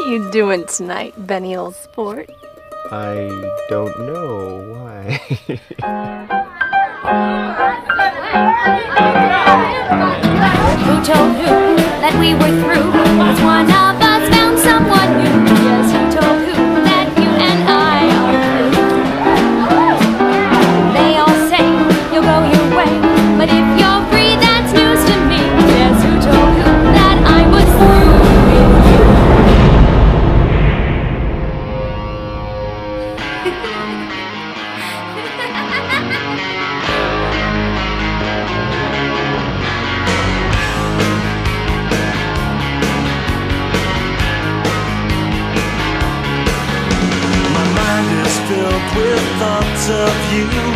you doing tonight, Benny old sport? I don't know why. Who told who that we were through? Was one of us found someone new? Yes, who told who that you and I are through? They all say you'll go your way, but if you're free, that's news to me. Yes, who told who that I was through with you? Filled with thoughts of you.